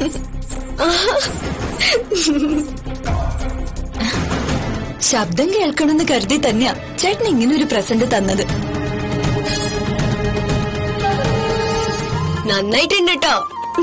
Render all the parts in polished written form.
ശബ്ദം കേൾക്കണമെന്ന് കരുതി തന്നെയാ ചേട്ടൻ ഇങ്ങനൊരു പ്രസന്റ് തന്നത്. നന്നായിട്ടുണ്ട് കേട്ടോ.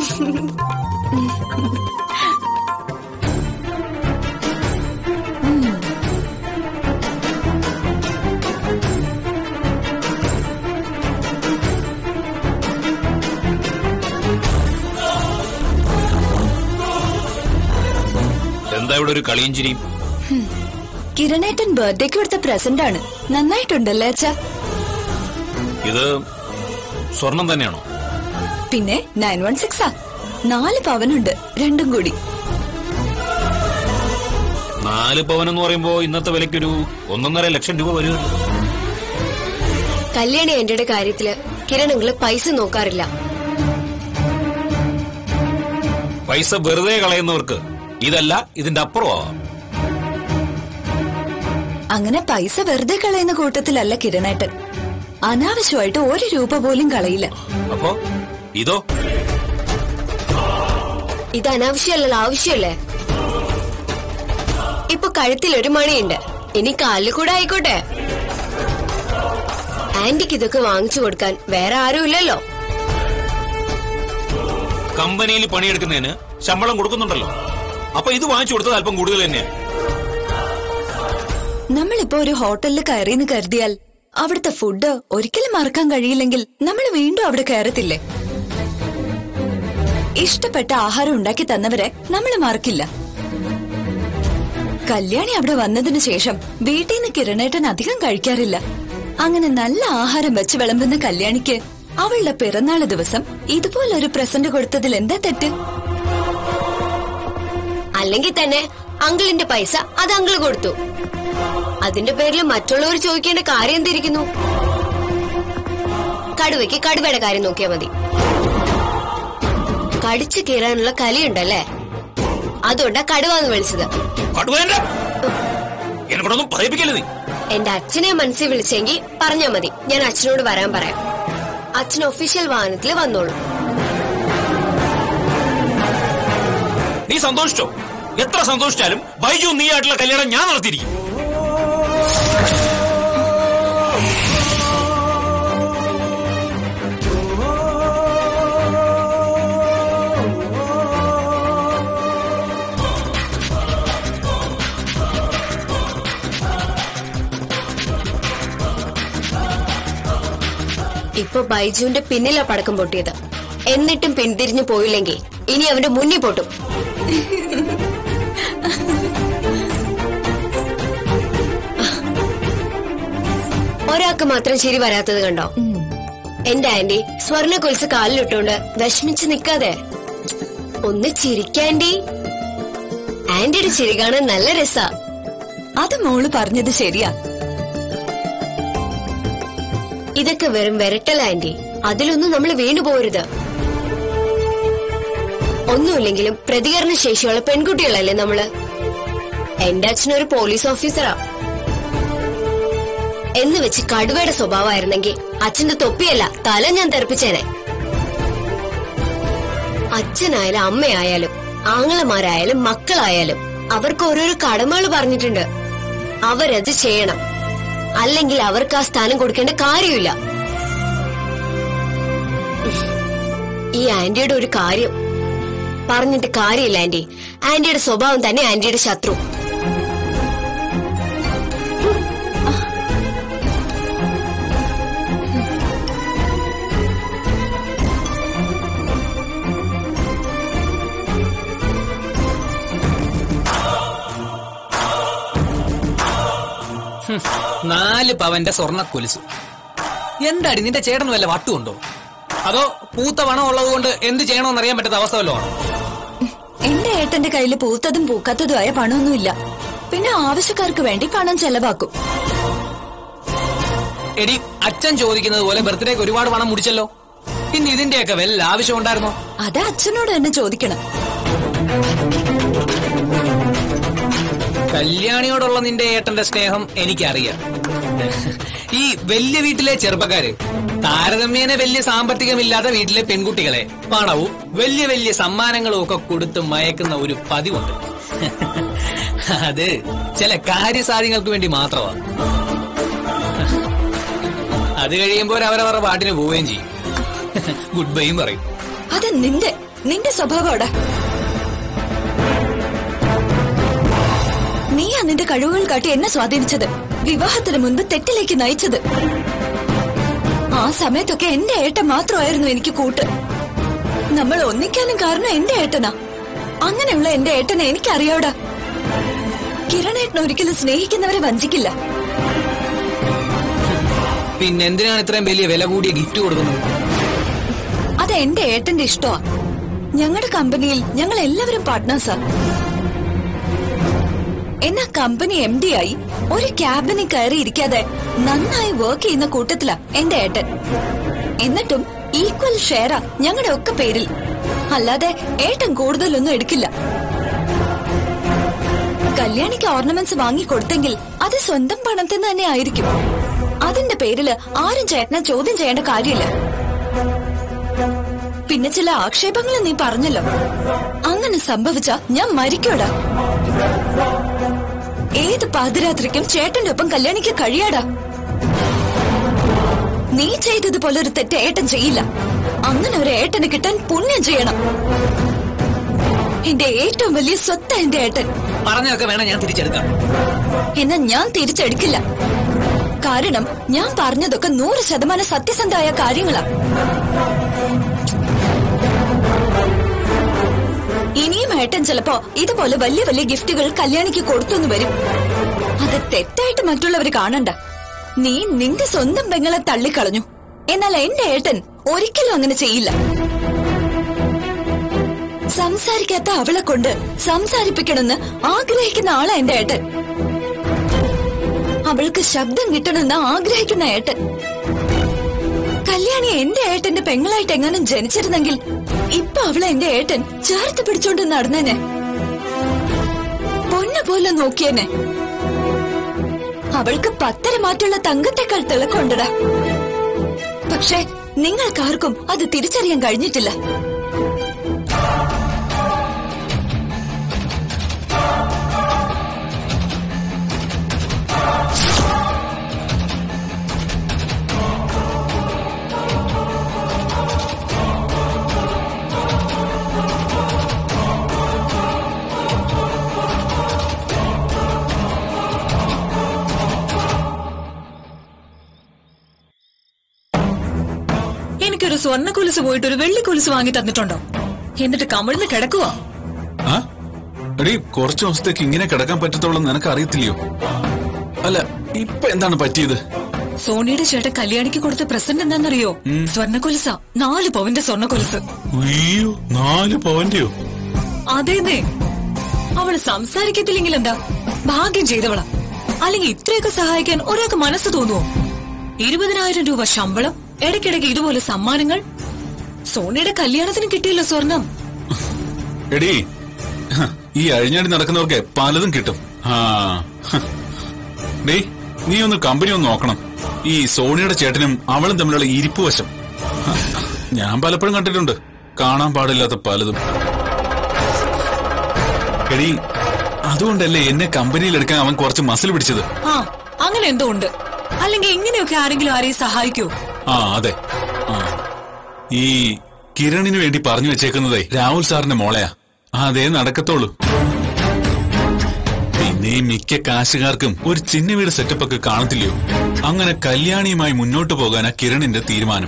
എന്താ ഇവിടെ ഒരു കളിയും ചിരിയും? കിരണേട്ടൻ ബർത്ത്ഡേക്ക് കൊടുത്ത പ്രസന്റ് ആണ്. നന്നായിട്ടുണ്ടല്ലേ അച്ഛാ? ഇത് സ്വർണം തന്നെയാണോ? പിന്നെ 916 4 പവനുണ്ട് രണ്ടും കൂടി. 4 പവൻ എന്ന് പറയുമ്പോ ഇന്നത്തെ വിലയ്ക്കൊരു 1.5 ലക്ഷം രൂപ വരുമല്ലോ. കല്യാണി ആന്റിയുടെ കാര്യത്തില് കിരണങ്ങള് പൈസ നോക്കാറില്ല. പൈസ വെറുതെ കളയുന്നവർക്ക് ഇതല്ല ഇതിന്റെ അപ്പുറമാവാം. അങ്ങനെ പൈസ വെറുതെ കളയുന്ന കൂട്ടത്തിലല്ല കിരണേട്ടൻ. അനാവശ്യമായിട്ട് 1 രൂപ പോലും കളയില്ല. അപ്പോ ഇതോ? ഇത് അനാവശ്യമല്ലല്ലോ, ആവശ്യമല്ലേ? ഇപ്പൊ കഴുത്തിൽ ഒരു മണിയുണ്ട്, ഇനി കാലിൽ കൂടെ ആയിക്കോട്ടെ. ആന്റിക്ക് ഇതൊക്കെ വാങ്ങിച്ചു കൊടുക്കാൻ വേറെ ആരും ഇല്ലല്ലോ. കമ്പനിയിൽ പണിയെടുക്കുന്നതിന് ശമ്പളം കൊടുക്കുന്നുണ്ടല്ലോ. അപ്പൊ ഇത് വാങ്ങിച്ചു കൊടുത്തത് അല്പം കൂടുതൽ തന്നെയാണ്. നമ്മളിപ്പോ ഒരു ഹോട്ടലിൽ കയറിയെന്ന് കരുതിയാൽ അവിടുത്തെ ഫുഡ് ഒരിക്കലും മറക്കാൻ കഴിയില്ലെങ്കിൽ നമ്മൾ വീണ്ടും അവിടെ കയറത്തില്ലേ? ഇഷ്ടപ്പെട്ട ആഹാരം ഉണ്ടാക്കി തന്നവരെ നമ്മൾ മറക്കില്ല. കല്യാണി അവിടെ വന്നതിനു ശേഷം വീട്ടിൽ നിന്ന് കിരണേട്ടൻ അധികം കഴിക്കാറില്ല. അങ്ങനെ നല്ല ആഹാരം വെച്ച് വിളമ്പുന്ന കല്യാണിക്ക് അവളുടെ പിറന്നാള് ദിവസം ഇതുപോലൊരു പ്രസന്റ് കൊടുത്തതിൽ എന്താ തെറ്റ്? അല്ലെങ്കിൽ തന്നെ അങ്കിളിന്റെ പൈസ അത് അങ്കിള് കൊടുത്തു. അതിന്റെ പേരിൽ മറ്റുള്ളവർ ചോദിക്കേണ്ട കാര്യം എന്തിരിക്കുന്നു? കടുവയ്ക്ക് കടുവയുടെ കാര്യം നോക്കിയാ മതി. കടിച്ചു കീറാനുള്ള കലിയുണ്ടല്ലേ, അതുകൊണ്ടാ കടുവന്ന് വിളിച്ചത്. എന്റെ അച്ഛനെ മനസ്സിൽ വിളിച്ചെങ്കിൽ പറഞ്ഞാ മതി, ഞാൻ അച്ഛനോട് വരാൻ പറയാം. അച്ഛൻ ഒഫീഷ്യൽ വാഹനത്തിൽ വന്നോളൂ. നീ സന്തോഷിച്ചോ? എത്ര സന്തോഷിച്ചാലും ബൈജു നീ ആയിട്ടുള്ള കല്യാണം ഞാൻ നടത്തിയിരിക്കും. ഇപ്പൊ ബൈജുവിന്റെ പിന്നിലാ പടക്കം പൊട്ടിയത്. എന്നിട്ടും പിന്തിരിഞ്ഞു പോയില്ലെങ്കിൽ ഇനി അവന്റെ മുന്നിൽ പൊട്ടും. ഒരാൾക്ക് മാത്രം ചിരി വരാത്തത് കണ്ടോ? എന്റെ ആന്റി സ്വർണ്ണ കൊലുസ് കാലിലിട്ടുകൊണ്ട് വിഷമിച്ച് നിക്കാതെ ഒന്ന് ചിരിക്കാൻഡി. ആന്റിയുടെ ചിരി കാണാൻ നല്ല രസാ. അത് മോള് പറഞ്ഞത് ശരിയാ. ഇതൊക്കെ വെറും വിരട്ടല ആന്റി, അതിലൊന്നും നമ്മൾ വീണുപോരുത്. ഒന്നുമില്ലെങ്കിലും പ്രതികരണ ശേഷിയുള്ള പെൺകുട്ടികളല്ലേ നമ്മള്. എന്റെ അച്ഛനൊരു പോലീസ് ഓഫീസറാ. എന്ന് വെച്ച് കടുവയുടെ സ്വഭാവമായിരുന്നെങ്കിൽ അച്ഛന്റെ തൊപ്പിയല്ല തല ഞാൻ തെറിപ്പിച്ചേനെ. അച്ഛനായാലും അമ്മയായാലും ആങ്ങളമാരായാലും മക്കളായാലും അവർക്ക് ഓരോരോ കടമകൾ പറഞ്ഞിട്ടുണ്ട്. അവരത് ചെയ്യണം, അല്ലെങ്കിൽ അവർക്ക് ആ സ്ഥാനം കൊടുക്കേണ്ട കാര്യമില്ല. ഈ ആന്റിയുടെ ഒരു കാര്യം പറഞ്ഞിട്ട് കാര്യമില്ല ആന്റി. ആന്റിയുടെ സ്വഭാവം തന്നെ ആന്റിയുടെ ശത്രു. നാല് പവന്റെ സ്വർണ്ണ കൊലുസ്. എന്താടി നിന്റെ ചേട്ടന് വല്ല വട്ടുണ്ടോ? അതോ പൂത്ത പണം ഉള്ളത് കൊണ്ട് എന്ത് ചെയ്യണമെന്നറിയാൻ പറ്റാത്ത അവസ്ഥ വല്ലോ ആണോ? എന്റെ ഏട്ടന്റെ കയ്യിൽ പൂത്തതും പൂക്കാത്തതുമായ പണമൊന്നുമില്ല. പിന്നെ ആവശ്യക്കാർക്ക് വേണ്ടി പണം ചെലവാക്കും. എടി, അച്ഛൻ ചോദിക്കുന്നത് പോലെ ബർത്ത്ഡേക്ക് ഒരുപാട് പണം മുടിച്ചല്ലോ. പിന്നെ ഇതിന്റെയൊക്കെ വല്ല ആവശ്യം ഉണ്ടായിരുന്നോ? അത് അച്ഛനോട് തന്നെ ചോദിക്കണം. കല്യാണിയോടുള്ള നിന്റെ ഏട്ടന്റെ സ്നേഹം എനിക്കറിയാം. ഈ വലിയ വീട്ടിലെ ചെറുപ്പക്കാര് താരതമ്യേന വലിയ സാമ്പത്തികമില്ലാത്ത വീട്ടിലെ പെൺകുട്ടികളെ പണവും വലിയ വലിയ സമ്മാനങ്ങളും ഒക്കെ കൊടുത്ത് മയക്കുന്ന ഒരു പതിവുണ്ട്. അത് ചില കാര്യസാധ്യങ്ങൾക്ക് വേണ്ടി മാത്രമാണ്. അത് കഴിയുമ്പോൾ അവരവരുടെ പാട്ടിന് പോവുകയും ചെയ്യും, ഗുഡ് ബൈയും പറയും. അത് നിന്റെ സ്വഭാവോടാ. നീയാ നിന്റെ കഴിവുകൾ കാട്ടി എന്നെ സ്വാധീനിച്ചത്, വിവാഹത്തിന് മുൻപ് തെറ്റിലേക്ക് നയിച്ചത്. ആ സമയത്തൊക്കെ എന്റെ ഏട്ടൻ മാത്രമായിരുന്നു എനിക്ക് കൂട്ട്. നമ്മൾ ഒന്നിക്കാനും കാരണം എന്റെ ഏട്ടനാ. അങ്ങനെയുള്ള എന്റെ ഏട്ടനെ എനിക്കറിയാവടാ. കിരണേട്ടൻ ഒരിക്കലും സ്നേഹിക്കുന്നവരെ വഞ്ചിക്കില്ല. പിന്നെന്തിനാണ് ഇത്രയും വലിയ വില കൂടിയ ഗിഫ്റ്റ് കൊടുക്കുന്നത്? അത് എന്റെ ഏട്ടന്റെ ഇഷ്ടമാ. ഞങ്ങളുടെ കമ്പനിയിൽ ഞങ്ങൾ എല്ലാവരും പാർട്ട്നേഴ്സാ. എന്നാ കമ്പനി MD ആയി ഒരു ക്യാബിനിൽ കയറി ഇരിക്കാതെ നന്നായി വർക്ക് ചെയ്യുന്ന കൂട്ടത്തിലാ എന്റെ ഏട്ടൻ. എന്നിട്ടും ഈക്വൽ ഷെയറാ ഞങ്ങളുടെ ഒക്കെ പേരിൽ. അല്ലാതെ ഏട്ടൻ കൂടുതലൊന്നും എടുക്കില്ല. കല്യാണിക്ക് ഓർണമെന്റ്സ് വാങ്ങിക്കൊടുത്തെങ്കിൽ അത് സ്വന്തം പണത്തിൽ തന്നെ ആയിരിക്കും. അതിന്റെ പേരില് ആരും ചേട്ടനെ ചോദ്യം ചെയ്യേണ്ട കാര്യമില്ല. പിന്നെ ചില ആക്ഷേപങ്ങൾ നീ പറഞ്ഞല്ലോ, അങ്ങനെ സംഭവിച്ച ഞാൻ മരിക്കൂടാ. ഏത് പാതിരാത്രിക്കും ചേട്ടന്റെ ഒപ്പം കല്യാണിക്ക് കഴിയാടാ. നീ ചെയ്തതുപോലെ ഒരു തെറ്റ് ഏട്ടൻ ചെയ്യില്ല. അങ്ങനെ ഒരു ഏട്ടന് കിട്ടാൻ പുണ്യം ചെയ്യണം. എന്റെ ഏറ്റവും വലിയ സ്വത്ത് എന്റെ ഏട്ടൻ. പറഞ്ഞതൊക്കെ വേണം ഞാൻ തിരിച്ചെടുക്കാം. എന്നാ ഞാൻ തിരിച്ചെടുക്കില്ല. കാരണം ഞാൻ പറഞ്ഞതൊക്കെ 100% സത്യസന്ധമായ കാര്യങ്ങളാ. ഇനിയും ഏട്ടൻ ചിലപ്പോ ഇതുപോലെ വലിയ വലിയ ഗിഫ്റ്റുകൾ കല്യാണിക്ക് കൊടുത്തൊന്നു വരും. അത് തെറ്റായിട്ട് മറ്റുള്ളവർ കാണണ്ട. നീ നിന്റെ സ്വന്തം പെങ്ങളെ തള്ളിക്കളഞ്ഞു. എന്നാൽ എന്റെ ഏട്ടൻ ഒരിക്കലും അങ്ങനെ ചെയ്യില്ല. സംസാരിക്കാത്ത അവളെ കൊണ്ട് സംസാരിപ്പിക്കണമെന്ന് ആഗ്രഹിക്കുന്ന ആളാ എന്റെ ഏട്ടൻ. അവൾക്ക് ശബ്ദം കിട്ടണമെന്ന് ആഗ്രഹിക്കുന്ന ഏട്ടൻ. കല്യാണി എന്റെ ഏട്ടന്റെ പെങ്ങളായിട്ട് എങ്ങാനും ജനിച്ചിരുന്നെങ്കിൽ ഇപ്പൊ അവളെ എന്റെ ഏട്ടൻ ചേർത്ത് പിടിച്ചോണ്ട് നടന്നേനെ. പൊന്നു പോലെ നോക്കിയേനെ. അവൾക്ക് 10 മാറ്റുള്ള തങ്കത്തെക്കാൾ തിളക്കമുണ്ടടാ. പക്ഷെ നിങ്ങൾക്കാർക്കും അത് തിരിച്ചറിയാൻ കഴിഞ്ഞിട്ടില്ല. എനിക്കൊരു സ്വർണ്ണ കൊലുസ് പോയിട്ട് ഒരു വെള്ളി കൊലുസ് വാങ്ങി തന്നിട്ടുണ്ടോ? എന്നിട്ട് കമിഴ്ന്ന് കിടക്കുവാ. എടീ, കുറച്ചു ദിവസത്തേക്ക് ഇങ്ങനെ കിടക്കാൻ പറ്റത്തുള്ളൂ നിനക്ക് അറിയത്തില്ലയോ? അല്ല, ഇപ്പൊ എന്താണ് പറ്റിയത്? സോണിയുടെ ചേട്ടൻ കല്യാണിക്ക് കൊടുത്ത പ്രസന്റ് എന്താണെന്നറിയോ? സ്വർണ്ണ കൊലുസാ. 4 പവന്റെ സ്വർണ്ണ കൊലുസ്. അയ്യോ, 4 പവന്റെയോ? അതേന്നേ. അവള് സംസാരിക്കത്തില്ലെങ്കിൽ എന്താ, ഭാഗ്യം ചെയ്തവളാ. അല്ലെങ്കിൽ ഇത്രയൊക്കെ സഹായിക്കാൻ ഒരാൾക്ക് മനസ്സ് തോന്നുവോ? 20,000 രൂപ ശമ്പളം, ഇടയ്ക്കിടയ്ക്ക് ഇതുപോലെ സമ്മാനങ്ങൾ. സോണിയുടെ കല്യാണത്തിന് കിട്ടിയല്ലോ സ്വർണം. എടീ, ഈ അഴിഞ്ഞാടി നടക്കുന്നവർക്ക് പലതും കിട്ടും. ഡേ, നീ ഒന്ന് കമ്പനി ഒന്ന് നോക്കണം. ഈ സോണിയുടെ ചേട്ടനും അവളും തമ്മിലുള്ള ഇരിപ്പുവശം ഞാൻ പലപ്പോഴും കണ്ടിട്ടുണ്ട്. കാണാൻ പാടില്ലാത്ത പലതും. എടീ, അതുകൊണ്ടല്ലേ എന്നെ കമ്പനിയിൽ എടുക്കാൻ അവൻ കുറച്ച് മസിൽ പിടിച്ചത്. അങ്ങനെ എന്തോ ഉണ്ട്. അല്ലെങ്കിൽ ഇങ്ങനെയൊക്കെ ആരെങ്കിലും ആരെയും സഹായിക്കൂ? അതെ. ഈ കിരണിന് വേണ്ടി പറഞ്ഞു വെച്ചേക്കുന്നതേ രാഹുൽ സാറിന്റെ മോളെയാ. അതേ നടക്കത്തുള്ളൂ. പിന്നെ ഈ മിക്ക കാശുകാർക്കും ഒരു ചിന്ന വീട് സെറ്റപ്പ് ഒക്കെ കാണത്തില്ലയോ? അങ്ങനെ കല്യാണിയുമായി മുന്നോട്ട് പോകാനാ കിരണിന്റെ തീരുമാനം.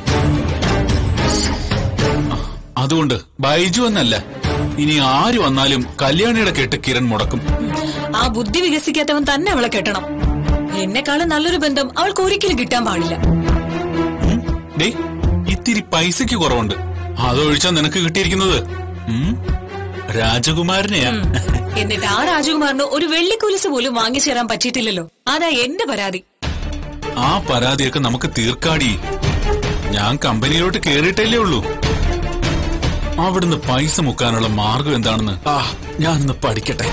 അതുകൊണ്ട് ബൈജു എന്നല്ല, ഇനി ആര് വന്നാലും കല്യാണിയുടെ കേട്ട് കിരൺ മുടക്കും. ആ ബുദ്ധി വികസിക്കാത്തവൻ തന്നെ അവളെ കെട്ടണം. എന്നെക്കാളും നല്ലൊരു ബന്ധം അവൾക്ക് ഒരിക്കലും കിട്ടാൻ പാടില്ല. ഇത്തിരി പൈസക്ക് കുറവുണ്ട്. അതൊഴിച്ചാ നിനക്ക് കിട്ടിയിരിക്കുന്നത് രാജകുമാരനെയാ. എന്നിട്ട് ആ രാജകുമാരന് ഒരു വെള്ളിക്കൊലുസ് പോലും വാങ്ങിച്ചു തരാൻ പറ്റിയിട്ടില്ലല്ലോ. അതാ എന്റെ പരാതി. ആ പരാതിയൊക്കെ നമുക്ക് തീർക്കാടി. ഞാൻ കമ്പനിയിലോട്ട് കേറിയിട്ടല്ലേ ഉള്ളൂ. അവിടുന്ന് പൈസ മുക്കാനുള്ള മാർഗം എന്താണെന്ന് ഞാനൊന്ന് പഠിക്കട്ടെ.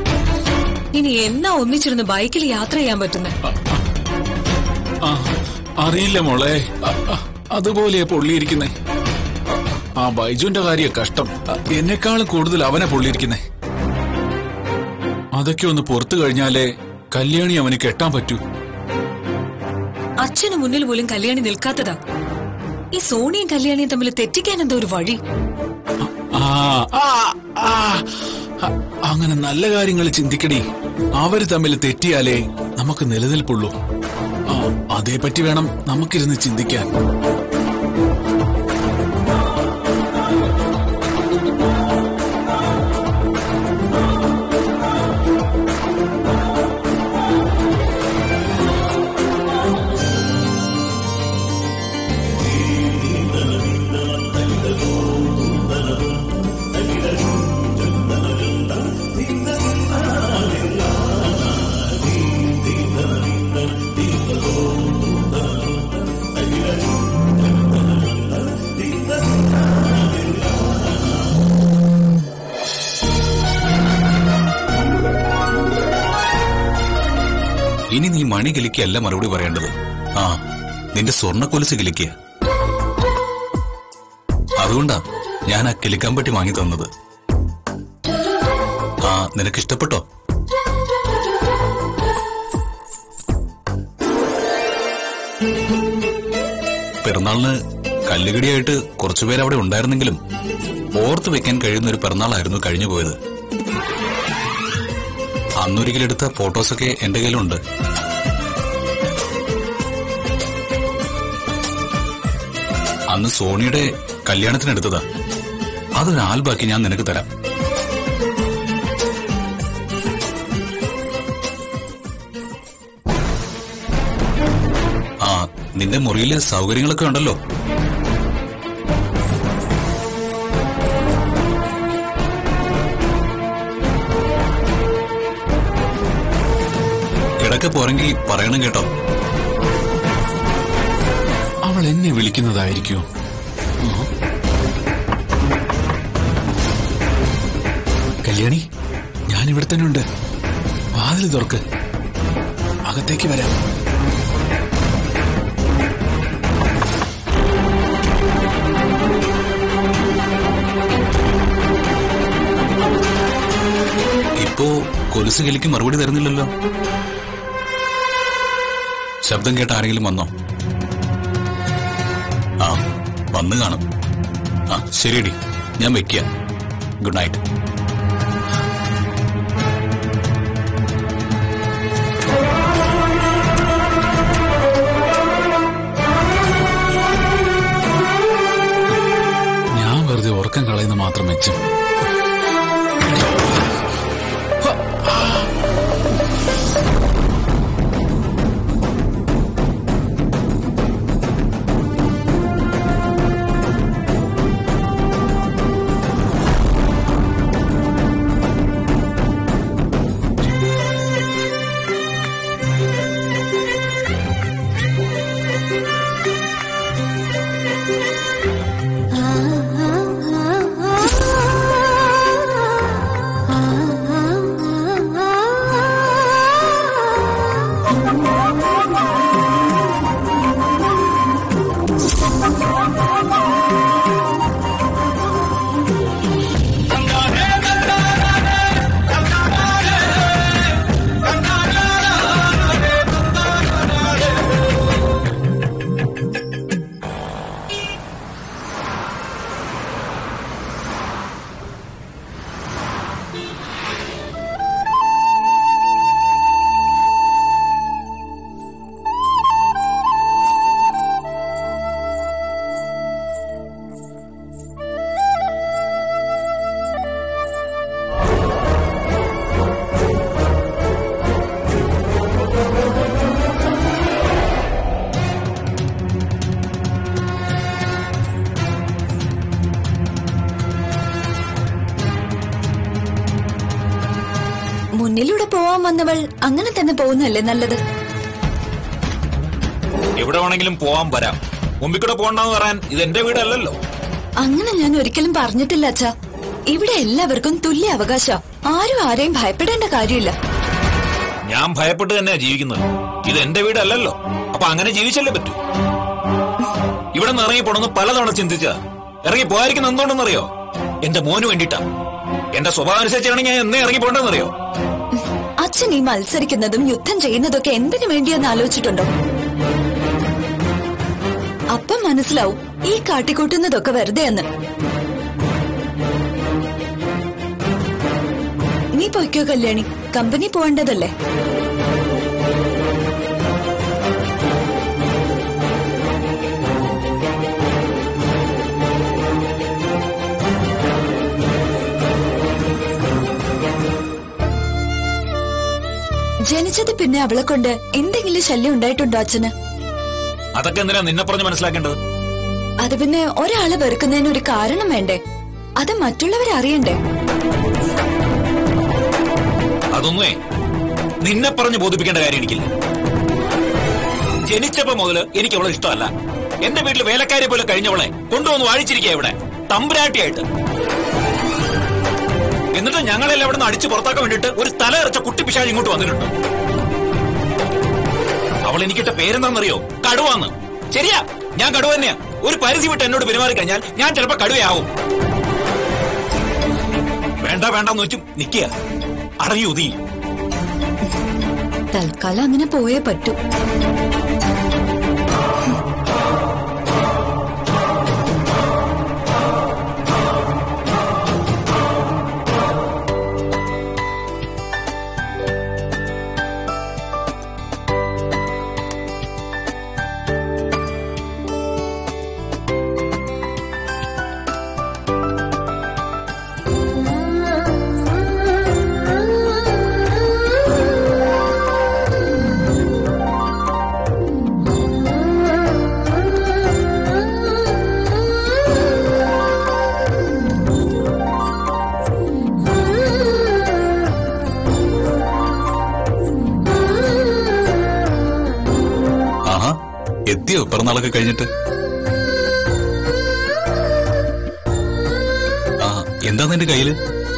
ഇനി എന്നാ ഒന്നിച്ചിരുന്ന് ബൈക്കിൽ യാത്ര ചെയ്യാൻ പറ്റുന്നത്? അറിയില്ല മോളെ, അതുപോലെ പൊള്ളിയിരിക്കുന്നേ. ആ ബൈജുവിന്റെ കാര്യം കഷ്ടം. എന്നെക്കാളും കൂടുതൽ അവനെ പൊള്ളിയിരിക്കുന്നേ. അതൊക്കെ ഒന്ന് പുറത്തു കഴിഞ്ഞാലേ കല്യാണി അവന് കെട്ടാൻ പറ്റൂ. അച്ഛന് മുന്നിൽ പോലും കല്യാണി നിൽക്കാത്തതാ. ഈ സോണിയും കല്യാണിയും തമ്മിൽ തെറ്റിക്കാൻ എന്തോ ഒരു വഴി. അങ്ങനെ നല്ല കാര്യങ്ങൾ ചിന്തിക്കടി. അവര് തമ്മിൽ തെറ്റിയാലേ നമുക്ക് നിലനിൽപ്പുള്ളൂ. അതേപറ്റി വേണം നമുക്കിരുന്ന് ചിന്തിക്കാൻ. ഇനി നീ മണി കിലിക്കല്ല മറുപടി പറയേണ്ടത്. നിന്റെ സ്വർണ്ണക്കൊലുസ് കിലിക്കുക. അതുകൊണ്ടാ ഞാൻ ആ കിലിക്കമ്പട്ടി വാങ്ങി തന്നത്. നിനക്കിഷ്ടപ്പെട്ടോ? പിറന്നാളിന് കല്ലുകടിയായിട്ട് കുറച്ചുപേർ അവിടെ ഉണ്ടായിരുന്നെങ്കിലും ഓർത്തു വെക്കാൻ കഴിയുന്ന ഒരു പിറന്നാളായിരുന്നു കഴിഞ്ഞു പോയത്. അന്നൊരിക്കലെടുത്ത ഫോട്ടോസൊക്കെ എന്റെ കയ്യിലുണ്ട്. അന്ന് സോണിയുടെ കല്യാണത്തിനെടുത്തതാ. അതൊരു ആൽബാക്കി ഞാൻ നിനക്ക് തരാം. നിന്റെ മുറിയില് സൗകര്യങ്ങളൊക്കെ ഉണ്ടല്ലോ. കിടക്ക പോരെങ്കിൽ പറയണം കേട്ടോ. അവൾ എന്നെ വിളിക്കുന്നതായിരിക്കും. കല്യാണി, ഞാനിവിടെ തന്നെ ഉണ്ട്. വാതിൽ തുറക്ക്, അകത്തേക്ക് വരാം. ഇപ്പോ കൊലുസ് കിലിക്ക് മറുപടി തരുന്നില്ലല്ലോ. ശബ്ദം കേട്ട ആരെങ്കിലും വന്നോ? വന്നു കാണും. ശരിയടി, ഞാൻ വെക്കുക. Good night. ഞാൻ വെറുതെ ഉറക്കം കളയുന്ന മാത്രം മെച്ചം. മുന്നിലൂടെ പോവാൻ വന്നവൾ അങ്ങനെ തന്നെ പോകുന്നല്ലേ നല്ലത്. എവിടെ വേണമെങ്കിലും പോവാൻ വരാം. മുമ്പിൽ കൂടെ പോകണ്ടെന്ന് പറയാൻ ഇത് എന്റെ വീടല്ലല്ലോ. അങ്ങനെ ഞാൻ ഒരിക്കലും പറഞ്ഞിട്ടില്ല അച്ഛാ. ഇവിടെ എല്ലാവർക്കും തുല്യ അവകാശം. ആരും ആരെയും ഭയപ്പെടേണ്ട കാര്യമില്ല. ഞാൻ ഭയപ്പെട്ട് തന്നെയാ ജീവിക്കുന്നത്. ഇത് എന്റെ വീടല്ലല്ലോ. അപ്പൊ അങ്ങനെ ജീവിച്ചല്ലേ പറ്റൂ. ഇവിടെ നിന്ന് ഇറങ്ങി പോണെന്ന് പലതവണ ചിന്തിച്ച ഇറങ്ങി പോയിരിക്കുന്ന എന്തുകൊണ്ടെന്നറിയോ? എന്റെ മോന് വേണ്ടിട്ടാ. എന്റെ സ്വഭാവം അനുസരിച്ചാണ് ഞാൻ എന്നേ ഇറങ്ങി പോകേണ്ടതെന്നറിയോ? അച്ഛൻ ഈ മത്സരിക്കുന്നതും യുദ്ധം ചെയ്യുന്നതൊക്കെ എന്തിനു വേണ്ടിയെന്ന് ആലോചിച്ചിട്ടുണ്ടോ? അപ്പം മനസ്സിലാവും ഈ കാട്ടിക്കൂട്ടുന്നതൊക്കെ വെറുതെയെന്ന്. നീ പൊയ്ക്കോ കല്യാണി, കമ്പനി പോവേണ്ടതല്ലേ? ജനിച്ചത് പിന്നെ അവളെ കൊണ്ട് എന്തെങ്കിലും ശല്യം ഉണ്ടായിട്ടുണ്ടോ അച്ഛന്? അതൊക്കെ എന്തിനാ നിന്നെ പറഞ്ഞ് മനസ്സിലാക്കേണ്ടത്? അത് പിന്നെ ഒരാളെ വെറുക്കുന്നതിന് ഒരു കാരണം വേണ്ടേ? അത് മറ്റുള്ളവരെ അറിയണ്ടേ? അതൊന്നുമേ നിന്നെ പറഞ്ഞ് ബോധിപ്പിക്കേണ്ട കാര്യം എനിക്കില്ല. ജനിച്ചപ്പോ മുതല് എനിക്ക് അവളെ ഇഷ്ടമല്ല. എന്റെ വീട്ടിൽ വേലക്കാരെ പോലെ കഴിഞ്ഞവളെ കൊണ്ടുവന്ന് വാഴിച്ചിരിക്കുക ഇവിടെ തമ്പുരാട്ടിയായിട്ട്. എന്നിട്ട് ഞങ്ങളെല്ലാം ഇവിടെ നിന്ന് അടിച്ചു പുറത്താക്കാൻ വേണ്ടിട്ട് ഒരു തലയിറച്ച കുട്ടിപ്പിശാച് ഇങ്ങോട്ട് വന്നിട്ടുണ്ട്. അവൾ എനിക്കിട്ട പേരെന്താണെന്നറിയോ? കടുവാന്ന്. ശരിയാ, ഞാൻ കടുവ തന്നെയാ. ഒരു പരിധി വിട്ട് എന്നോട് പെരുമാറി കഴിഞ്ഞാൽ ഞാൻ ചിലപ്പോ കടുവയാവും. വേണ്ട വേണ്ടെന്ന് വെച്ചും നിക്കുക. അടങ്ങി ഒതുങ്ങി. തൽക്കാലം അങ്ങനെ പോയേ പറ്റൂ. എത്തിയോ പിറന്നാളൊക്കെ കഴിഞ്ഞിട്ട്? ആ, എന്താ നിന്റെ കയ്യില്?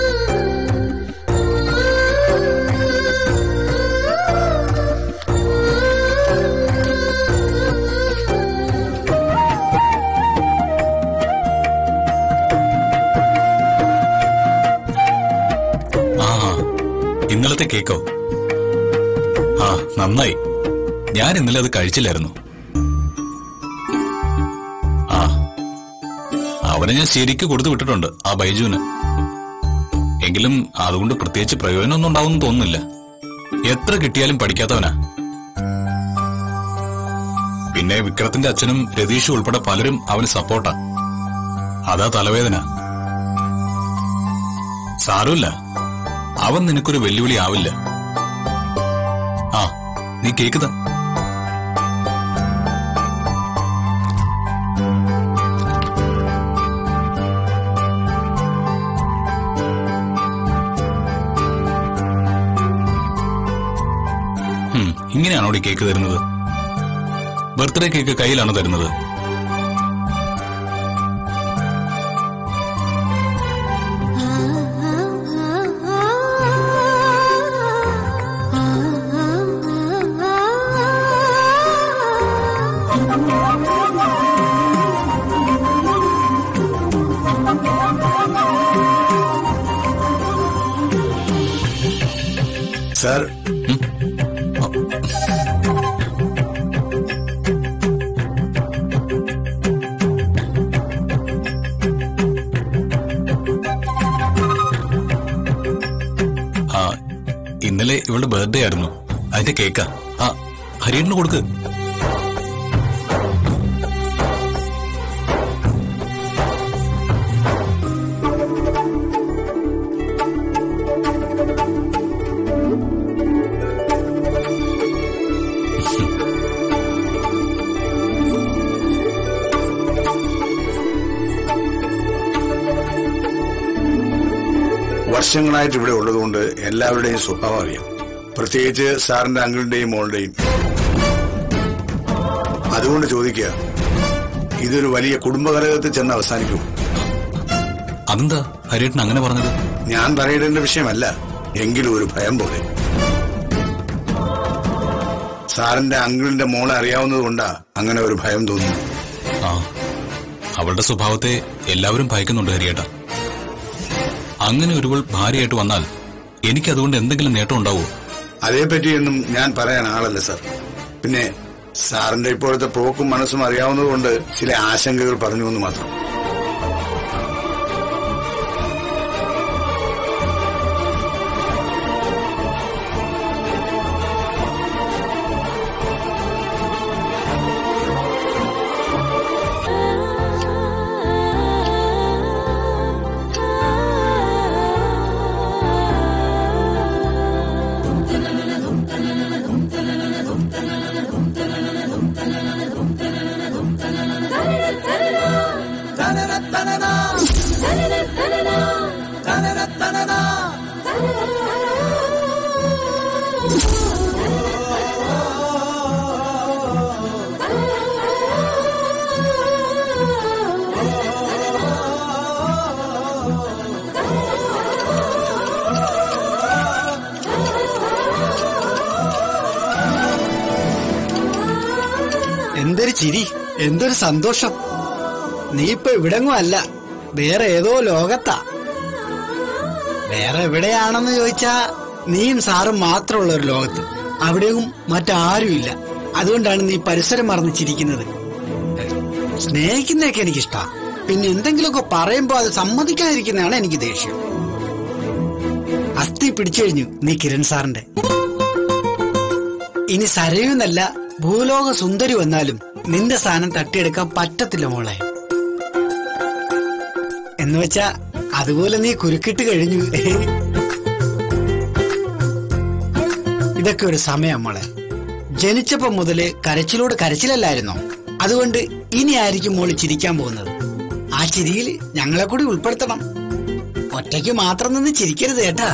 ആ, ഇന്നലത്തെ കേക്കോ? ആ, നന്നായി. ഞാൻ ഇന്നലെ അത് കഴിച്ചില്ലായിരുന്നു. അവനെ ഞാൻ ശരിക്ക് കൊടുത്തു വിട്ടിട്ടുണ്ട്, ആ ബൈജുവിന്. എങ്കിലും അതുകൊണ്ട് പ്രത്യേകിച്ച് പ്രയോജനമൊന്നും ഉണ്ടാവും തോന്നുന്നില്ല. എത്ര കിട്ടിയാലും പഠിക്കാത്തവനാ. പിന്നെ വിക്രത്തിന്റെ അച്ഛനും രതീഷും ഉൾപ്പെടെ പലരും അവന് സപ്പോർട്ടാ. അതാ തലവേദന. സാരമില്ല, അവൻ നിനക്കൊരു വെല്ലുവിളി ആവില്ല. ആ, നീ കേക്കുതാ. ഇങ്ങനെയാണോ ഈ കേക്ക് തരുന്നത്? ബർത്ത്ഡേ കേക്ക് കയ്യിലാണോ തരുന്നത്? സാർ, ഇന്നലെ ഇവളുടെ ബർത്ത്ഡേ ആയിരുന്നു. അതിന്റെ കേക്കാ. ആ, ഹരിയേട്ടന് കൊടുക്ക്. വർഷങ്ങളായിട്ട് ഇവിടെ ഉള്ളതുകൊണ്ട് എല്ലാവരുടെയും സ്വഭാവം അറിയാം. പ്രത്യേകിച്ച് സാറിന്റെ അങ്കിളിന്റെയും മോളുടെയും. അതുകൊണ്ട് ചോദിക്കുക, ഇതൊരു വലിയ കുടുംബകലഹത്തിൽ ചെന്ന് അവസാനിക്കും. അതെന്താ ഹരിയേട്ടൻ അങ്ങനെ പറഞ്ഞത്? ഞാൻ പറയേണ്ട വിഷയമല്ല, എങ്കിലും ഒരു ഭയം പോലെ. സാറിന്റെ അങ്കിളിന്റെ മോളെ അറിയാവുന്നത് കൊണ്ടാ അങ്ങനെ ഒരു ഭയം തോന്നുന്നു. ആ, അവളുടെ സ്വഭാവത്തെ എല്ലാവരും ഭയക്കുന്നുണ്ട് ഹരിയേട്ട. അങ്ങനെ ഒരുവൾ ഭാര്യയായിട്ട് വന്നാൽ എനിക്കതുകൊണ്ട് എന്തെങ്കിലും നേട്ടം ഉണ്ടാവോ? അതേപറ്റിയൊന്നും ഞാൻ പറയാൻ ആളല്ല സാർ. പിന്നെ സാറിന്റെ ഇപ്പോഴത്തെ പോക്കും മനസ്സും അറിയാവുന്നതുകൊണ്ട് ചില ആശങ്കകൾ പറഞ്ഞു എന്ന് മാത്രം. എന്തൊരു ചിരി, എന്തൊരു സന്തോഷം. നീ ഇപ്പൊ ഇവിടെങ്ങും അല്ല, വേറെ ഏതോ ലോകത്താ. വേറെ എവിടെയാണെന്ന് ചോദിച്ചാ നീയും സാറും മാത്രമുള്ള ഒരു ലോകത്ത്. അവിടെയും മറ്റാരുമില്ല. അതുകൊണ്ടാണ് നീ പരിസരം മറന്ന് ചിരിക്കുന്നത്. സ്നേഹിക്കുന്നതൊക്കെ എനിക്കിഷ്ടാ. പിന്നെ എന്തെങ്കിലുമൊക്കെ പറയുമ്പോ അത് സമ്മതിക്കാതിരിക്കുന്നതാണ് എനിക്ക് ദേഷ്യം. അസ്ഥി പിടിച്ചു കഴിഞ്ഞു നീ കിരൺ സാറിന്റെ. ഇനി സരയുന്നല്ല ഭൂലോക സുന്ദരി വന്നാലും നിന്റെ സ്ഥാനം തട്ടിയെടുക്കാൻ പറ്റത്തില്ല മോളെ. എന്നുവെച്ചാ അതുപോലെ നീ കുരുക്കിട്ട് കഴിഞ്ഞു. ഇതൊക്കെ ഒരു സമയം മോളെ. ജനിച്ചപ്പോ മുതല് കരച്ചിലോട് കരച്ചിലല്ലായിരുന്നോ? അതുകൊണ്ട് ഇനി ആയിരിക്കും മോള് ചിരിക്കാൻ പോകുന്നത്. ആ ചിരിയിൽ ഞങ്ങളെ കൂടി ഉൾപ്പെടുത്തണം. ഒറ്റയ്ക്ക് മാത്രം നിന്ന് ചിരിക്കരുത് കേട്ടാ.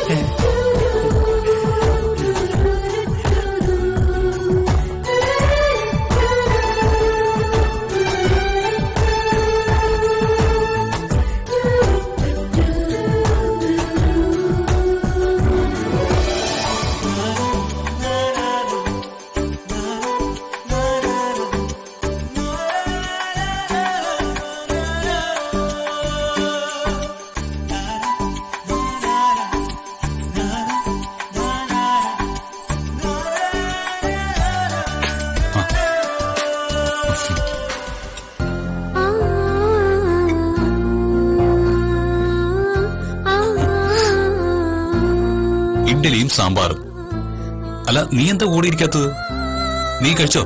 ഇഡ്ഡലിയും സാമ്പാറും. അല്ല, നീ എന്താ കൂടിയിരിക്കാത്തത്? നീ കഴിച്ചോ?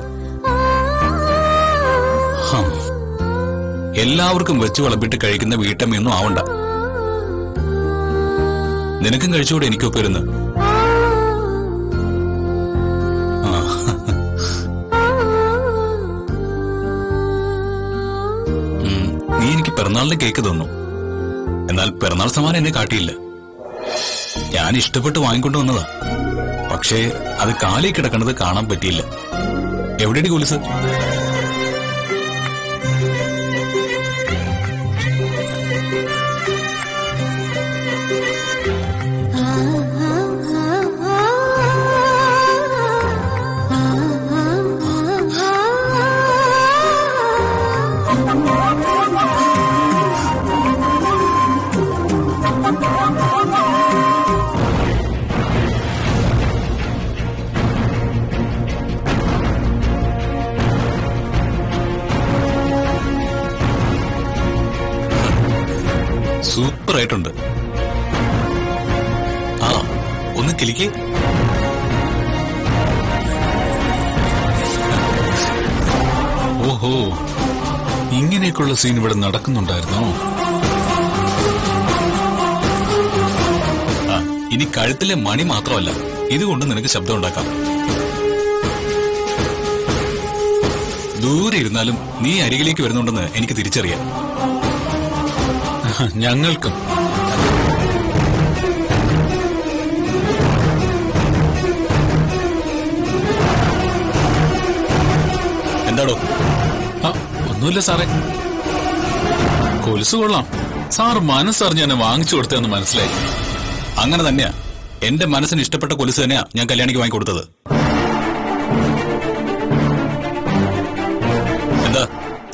എല്ലാവർക്കും വെച്ച് വിളമ്പിട്ട് കഴിക്കുന്ന വീട്ടമ്മയൊന്നും ആവണ്ട. നിനക്കും കഴിച്ചുകൂടെ എനിക്കൊപ്പം ഇരുന്ന്? നീ എനിക്ക് പിറന്നാളിന്റെ കേക്ക് തന്നു. എന്നാൽ പിറന്നാൾ സമ്മാനം എന്നെ കാട്ടിയില്ല. ഞാൻ ഇഷ്ടപ്പെട്ട് വാങ്ങിക്കൊണ്ടു വന്നതാ. പക്ഷേ അത് കാലി കിടക്കുന്നത് കാണാൻ പറ്റിയില്ല. എവിടെയാണ് കൊലുസ്? സൂപ്പറായിട്ടുണ്ട്. ആ, ഒന്ന് കിളിക്കേ. ഓഹോ, ഇങ്ങനെയൊക്കെയുള്ള സീൻ ഇവിടെ നടക്കുന്നുണ്ടായിരുന്നോ? ഇനി കഴുത്തിലെ മണി മാത്രമല്ല, ഇതുകൊണ്ട് നിനക്ക് ശബ്ദം ഉണ്ടാക്കാം. ദൂരെ ഇരുന്നാലും നീ അരികിലേക്ക് വരുന്നുണ്ടെന്ന് എനിക്ക് തിരിച്ചറിയാം. ഞങ്ങൾക്കും. എന്താടോ? ഒന്നുമില്ല സാറേ. കൊലുസ് കൊള്ളാം. സാറ് മനസ്സറിഞ്ഞ് എന്നെ വാങ്ങിച്ചു കൊടുത്തതെന്ന് മനസ്സിലായി. അങ്ങനെ തന്നെയാ. എന്റെ മനസ്സിന് ഇഷ്ടപ്പെട്ട കൊലുസ് തന്നെയാ ഞാൻ കല്യാണിക്ക് വാങ്ങിക്കൊടുത്തത്.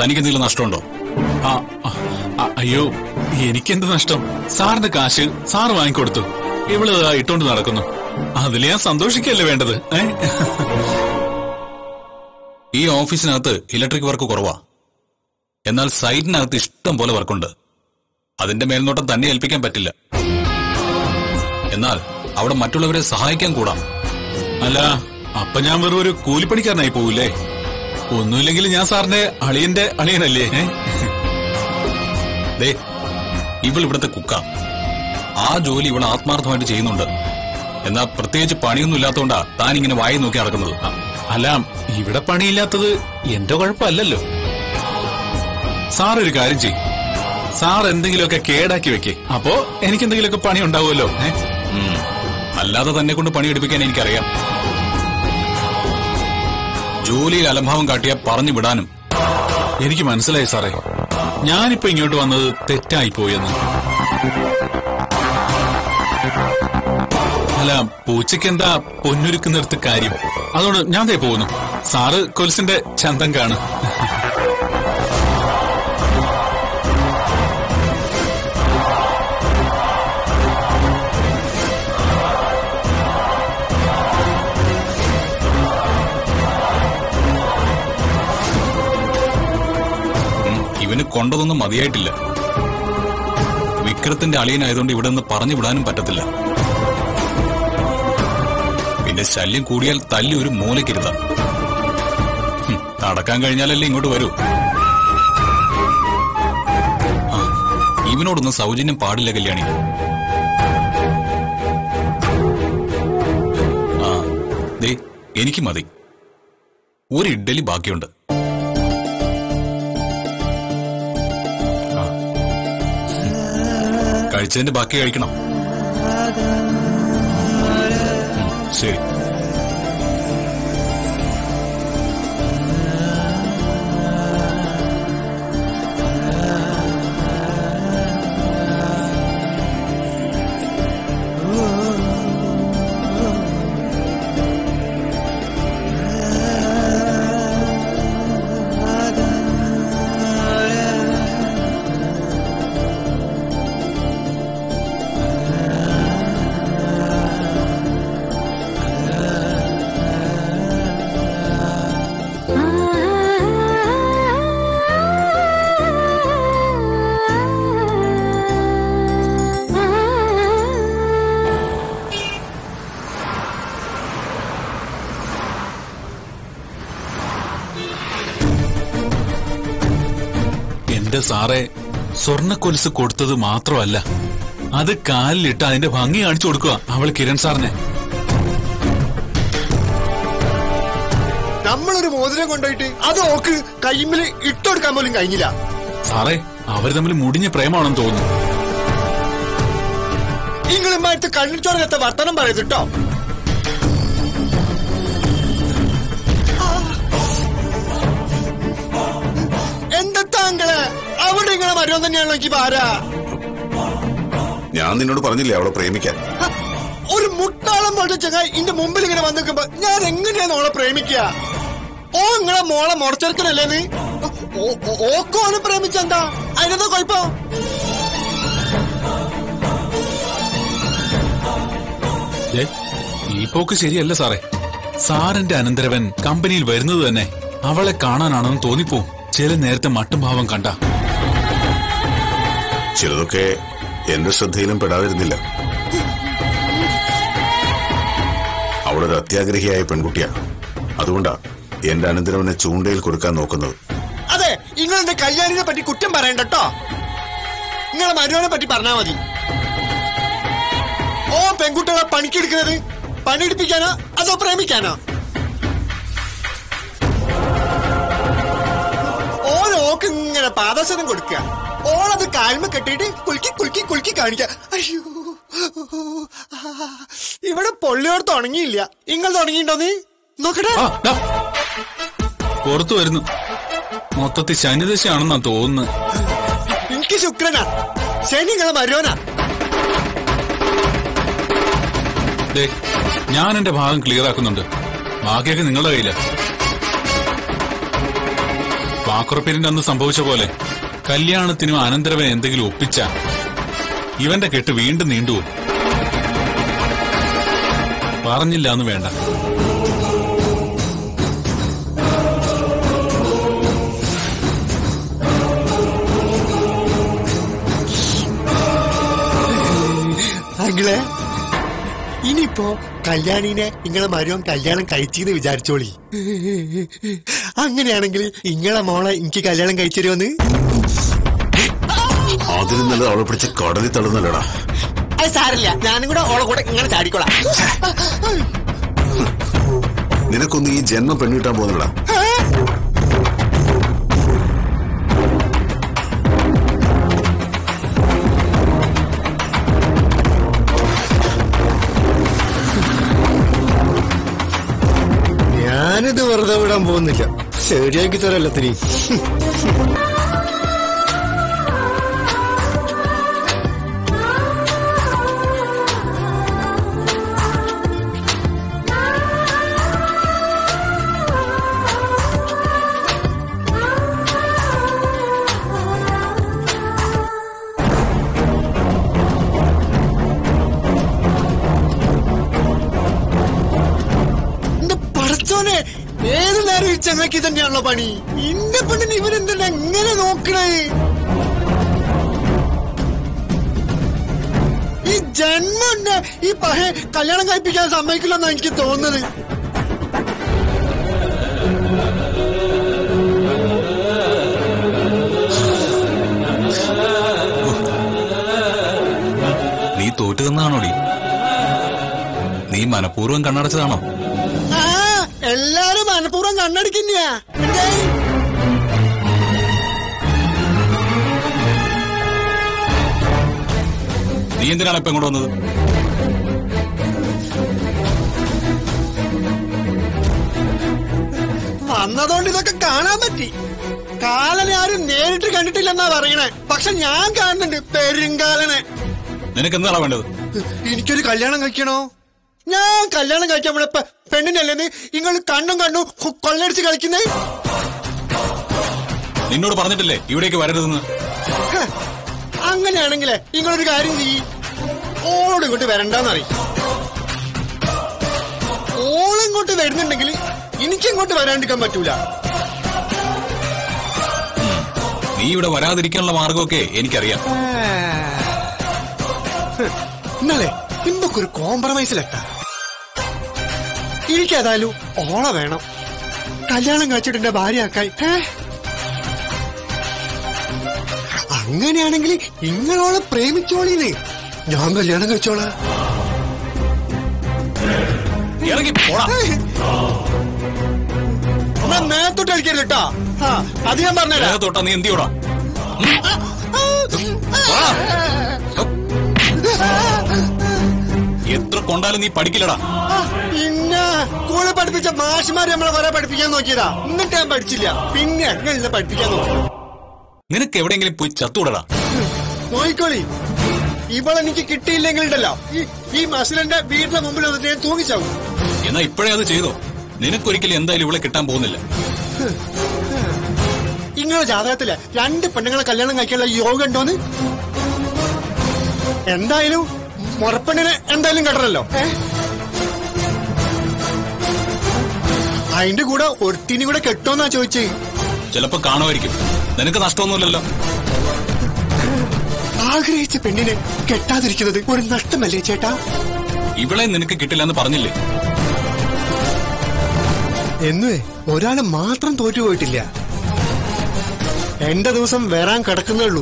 തനിക്ക് എന്തെങ്കിലും നഷ്ടമുണ്ടോ? അയ്യോ, എനിക്കെന്ത് നഷ്ടം? സാറിന്റെ കാശ് സാറ് വാങ്ങിക്കൊടുത്തു, ഇവള് ഇട്ടോണ്ട് നടക്കുന്നു. അതിൽ ഞാൻ സന്തോഷിക്കല്ലേ വേണ്ടത്? ഈ ഓഫീസിനകത്ത് ഇലക്ട്രിക് വർക്ക് കുറവാ. എന്നാൽ സൈറ്റിനകത്ത് ഇഷ്ടം പോലെ വർക്കുണ്ട്. അതിന്റെ മേൽനോട്ടം തന്നെ ഏൽപ്പിക്കാൻ പറ്റില്ല. എന്നാൽ അവിടെ മറ്റുള്ളവരെ സഹായിക്കാൻ കൂടാം. അല്ല, അപ്പൊ ഞാൻ വെറും ഒരു കൂലിപ്പണിക്കാരനായി പോവില്ലേ? ഒന്നുമില്ലെങ്കിൽ ഞാൻ സാറിന്റെ അളിയന്റെ അളിയനല്ലേ? ദേ, ഇവൾ ഇവിടുത്തെ കുക്കാ. ആ ജോലി ഇവൾ ആത്മാർത്ഥമായിട്ട് ചെയ്യുന്നുണ്ട്. എന്നാ പ്രത്യേകിച്ച് പണിയൊന്നും ഇല്ലാത്തതുകൊണ്ടാ താൻ ഇങ്ങനെ വായി നോക്കി നടക്കുന്നത്. അല്ല, ഇവിടെ പണിയില്ലാത്തത് എന്റെ കുഴപ്പമല്ലല്ലോ. സാറൊരു കാര്യം ചെയ്യും, സാർ എന്തെങ്കിലുമൊക്കെ കേടാക്കി വെക്കേ, അപ്പോ എനിക്ക് എന്തെങ്കിലുമൊക്കെ പണി ഉണ്ടാവുമല്ലോ. അല്ലാതെ തന്നെ കൊണ്ട് പണിയെടുപ്പിക്കാൻ എനിക്കറിയാം. ജോലിയിൽ അലംഭാവം കാട്ടിയ പറഞ്ഞു വിടാനും. എനിക്ക് മനസ്സിലായി സാറേ, ഞാനിപ്പോ ഇങ്ങോട്ട് വന്നത് തെറ്റായി പോയെന്ന്. അല്ല, പൂച്ചയ്ക്ക് എന്താ പൊന്നൊരുക്കുന്നിടത്ത് കാര്യം? അതുകൊണ്ട് ഞാൻ ദേ പോകുന്നു. സാറ് കൊലുസിന്റെ ചന്തം കാണും. ഇവന് കൊണ്ടതൊന്നും മതിയായിട്ടില്ല. വിക്രത്തിന്റെ അളിയനായതുകൊണ്ട് ഇവിടെ നിന്ന് പറഞ്ഞു വിടാനും പറ്റത്തില്ല. പിന്നെ ശല്യം കൂടിയാൽ തല്ലി ഒരു മൂലക്കിരുത്താം. നടക്കാൻ കഴിഞ്ഞാലല്ലേ ഇങ്ങോട്ട് വരൂ. ഇവനോടൊന്നും സൗജന്യം പാടില്ല കല്യാണി. ദേ, എനിക്ക് മതി. ഒരു ഇഡ്ഡലി ബാക്കിയുണ്ട്. കഴിച്ചതിന്റെ ബാക്കി കഴിക്കണം. ശരി. എന്റെ സാറേ, സ്വർണ്ണക്കൊലുസ് കൊടുത്തത് മാത്രമല്ല, അത് കാലിലിട്ട് അതിന്റെ ഭംഗി കാണിച്ചു കൊടുക്കുക അവൾ കിരൺ സാറിനെ. നമ്മളൊരു മോതിരം കൊണ്ടുപോയിട്ട് അത് ഓക്ക് കൈമില് ഇട്ടുകൊടുക്കാൻ പോലും കഴിഞ്ഞില്ല. സാറേ, അവർ തമ്മിൽ മുടിഞ്ഞ പ്രേമാണെന്ന് തോന്നുന്നു. നിങ്ങളുമായിട്ട് കണ്ണിച്ചോറത്തെ വർത്തനം പറയത്തിട്ടോ. എന്താ താങ്കള് അവിടെ ഇങ്ങനെ വരുവാൻ തന്നെയാണല്ലോ എനിക്ക് പാരാ. ഞാൻ നിന്നോട് പറഞ്ഞില്ലേ അവളെ പ്രേമിക്കാൻ? ഒരു മുട്ടാളം പോലത്തെ ചങ്ങായി ഇന്റെ മുമ്പിൽ ഇങ്ങനെ വന്നു നിൽക്കുമ്പോ ഞാൻ എങ്ങനെയാണ് അവളെ പ്രേമിക്കുക? ഓ, നിങ്ങളെ മോളെ മുറച്ചെടുക്കണല്ലേ നീ? ഓക്കോണ് പ്രേമിച്ചെന്താ? അതിനെന്താ കുഴപ്പം? ഈ പോക്ക് ശരിയല്ല സാറേ. സാറിന്റെ അനന്തരവൻ കമ്പനിയിൽ വരുന്നത് തന്നെ അവളെ കാണാനാണെന്ന് തോന്നിപ്പോവും ചില നേരത്തെ മട്ടും ഭാവം കണ്ട. ചിലതൊക്കെ എന്റെ ശ്രദ്ധയിലും പെടാതിരുന്നില്ല. അവളൊരു അത്യാഗ്രഹിയായ പെൺകുട്ടിയാ. അതുകൊണ്ടാ എന്റെ അനന്തരവനെ ചൂണ്ടയിൽ കൊടുക്കാൻ നോക്കുന്നത്. അതെ, നിങ്ങളെന്റെ കല്യാണിനെ പറ്റി കുറ്റം പറയണ്ടോ. നിങ്ങളെ മരുവനെ പറ്റി പറഞ്ഞാ മതി. ഓ, പെൺകുട്ടികളെ പണിക്കെടുക്കുന്നത് പണിയെടുപ്പിക്കാനോ അതോ പ്രേമിക്കാനോ? ഓക്ക് ഇങ്ങനെ പാദസനം കൊടുക്കുക, ഓളത് കാൽമ കെട്ടിയിട്ട് കുലുക്കി കുലുക്കി കുലുക്കി കാണിക്കുക. അയ്യോ, ഇവിടെ പൊള്ളിയോട് തുടങ്ങിയില്ല. നിങ്ങൾ തുടങ്ങിയിട്ടോ? നീ നോക്കട്ടെ. പുറത്തു വരുന്നു. മൊത്തത്തിൽ ശനിദശയാണെന്നാ തോന്നുന്നു. എനിക്ക് ശുക്രനാ, ശനി നിങ്ങളെ മരുവനാ. ഞാൻ എന്റെ ഭാഗം ക്ലിയർ ആക്കുന്നുണ്ട്. ബാക്കിയൊക്കെ നിങ്ങളുടെ കയ്യില. വാക്കുറപ്പിന്റെ അന്ന് സംഭവിച്ച പോലെ കല്യാണത്തിനും അനന്തരവൻ എന്തെങ്കിലും ഒപ്പിച്ച ഇവന്റെ കെട്ട് വീണ്ടും നീണ്ടുപോകും. പറഞ്ഞില്ല എന്ന് വേണ്ട. അങ്ങളെ ഇനിയിപ്പോ കല്യാണിനെ നിങ്ങളെ മരുവൻ കല്യാണം കഴിച്ചെന്ന് വിചാരിച്ചോളി. അങ്ങനെയാണെങ്കിൽ നിങ്ങളെ മോളെ എനിക്ക് കല്യാണം കഴിച്ചുതരുമെന്ന്. അതിന് നല്ലത് അവളെ പിടിച്ച് കടലിൽ തള്ളുന്നല്ലടാ. അത് സാരില്ല, ഞാനും കൂടെ ഓളെ കൂടെ ഇങ്ങനെ ചാടിക്കോളാം. നിനക്കൊന്ന് ഈ ജന്മം പെണ്ണിട്ടാൻ പോകുന്നടാ. ഞാനിത് വെറുതെ വിടാൻ പോകുന്നില്ല, ശരിയാക്കി തരല്ല തിരി. ഏത് നേരം ഈ ചങ്ങാക്കി തന്നെയാണല്ലോ പണി. ഇന്റെ പെണ്ണിന് ഇവരെന്താ എങ്ങനെ നോക്കണേ? ഈ ജന്മം ഈ പഴയ കല്യാണം കഴിപ്പിക്കാൻ സമ്മതിക്കില്ലെന്നാണ് എനിക്ക് തോന്നുന്നത്. നീ തോറ്റു തന്നാണോടി? നീ മനഃപൂർവ്വം കണ്ണടച്ചതാണോ? എല്ലാരും മനഃപൂർവ്വം കണ്ണടിക്കുന്നയാ. നീ എന്തിനാണ് ഇപ്പൊ ഇങ്ങോട്ട് വന്നത്? വന്നതുകൊണ്ട് ഇതൊക്കെ കാണാൻ പറ്റി. കാലനെ ആരും നേരിട്ട് കണ്ടിട്ടില്ലെന്നാ പറയണേ, പക്ഷെ ഞാൻ കാണുന്നുണ്ട് പെരുങ്കാലനെ. നിനക്ക് എന്താണ് വേണ്ടത്? എനിക്കൊരു കല്യാണം കഴിക്കണോ? ഞാൻ കല്യാണം കഴിക്കാൻ പോയപ്പോ പെണ്ണിനല്ലെന്ന് നിങ്ങൾ കണ്ണും കൊള്ളടിച്ച് കളിക്കുന്നേ. നിന്നോട് പറഞ്ഞിട്ടില്ലേ ഇവിടേക്ക് വരരുതെന്ന്? അങ്ങനെയാണെങ്കിലേ നിങ്ങളൊരു കാര്യം ചെയ്യ്, ഓളോട് ഇങ്ങോട്ട് വരണ്ടെന്നറിയും. ഓളിങ്ങോട്ട് വരുന്നുണ്ടെങ്കിൽ എനിക്കിങ്ങോട്ട് വരാണ്ടിരിക്കാൻ പറ്റൂല. നീ ഇവിടെ വരാതിരിക്കാനുള്ള മാർഗമൊക്കെ എനിക്കറിയാം. ഇന്നലെ ഇമ്പൊക്കൊരു കോംപ്രമൈസിലെത്താ. എനിക്കേതായാലും ഓളെ വേണം കല്യാണം കഴിച്ചിട്ട് എന്റെ ഭാര്യയാക്കായി. അങ്ങനെയാണെങ്കിൽ നിങ്ങളോളെ പ്രേമിച്ചോളീന്ന്, ഞാൻ കല്യാണം കഴിച്ചോളാം. മേത്തോട്ട് കളിക്കരുത് കേട്ടോ. അത് ഞാൻ പറഞ്ഞ നീ എന്തിയോടാ? എത്ര കൊണ്ടാലും നീ പഠിക്കില്ലടാ. പിന്നെ സ്കൂളിൽ പഠിപ്പിച്ച മാഷ്മാര് നമ്മളെ കുറെ പഠിപ്പിക്കാൻ നോക്കിയതാ, എന്നിട്ട് ഞാൻ പഠിച്ചില്ല. പിന്നെ അങ്ങനെ പഠിപ്പിക്കാൻ നോക്കി. നിനക്ക് എവിടെയെങ്കിലും പോയി ചത്തൂടടാ. നോയിക്കോളി, ഇവളെനിക്ക് കിട്ടിയില്ലെങ്കിൽ ഉണ്ടല്ലോ ഈ മസിലിന്റെ വീടിന്റെ മുമ്പിൽ വന്നിട്ട് ഞാൻ തൂങ്ങിച്ചാവും. എന്നാ ഇപ്പോഴേ അത് ചെയ്തോ. നിനക്കൊരിക്കലും എന്തായാലും ഇവളെ കിട്ടാൻ പോകുന്നില്ല. നിങ്ങളുടെ ജാതകത്തില് 2 പെണ്ണുങ്ങളെ കല്യാണം കഴിക്കാനുള്ള യോഗ ഉണ്ടോന്ന്? എന്തായാലും മുറപ്പെണ്ണിനെ എന്തായാലും കെട്ടണല്ലോ. അതിന്റെ കൂടെ ഒരുത്തിനും കൂടെ കെട്ടോന്നാ ചോദിച്ചേ. ചിലപ്പോ കാണുമായിരിക്കും. നിനക്ക് നഷ്ടമൊന്നുമില്ലല്ലോ. ആഗ്രഹിച്ച പെണ്ണിനെ കെട്ടാതിരിക്കുന്നത് ഒരു നഷ്ടമല്ലേ ചേട്ടാ? ഇവളെ നിനക്ക് കിട്ടില്ലെന്ന് പറഞ്ഞില്ലേ? എന്ന് ഒരാള് മാത്രം തോറ്റുപോയിട്ടില്ല. എന്റെ ദിവസം വരാൻ കിടക്കുന്നേയുള്ളൂ.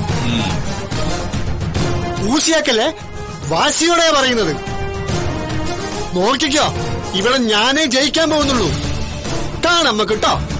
ഊസിയാക്കല്ലേ, വാശിയോടെ പറയുന്നത്. നോക്കിക്കോ, ഇവിടെ ഞാനേ ജയിക്കാൻ പോകുന്നുള്ളൂ. കാണാം നമുക്ക് കേട്ടോ.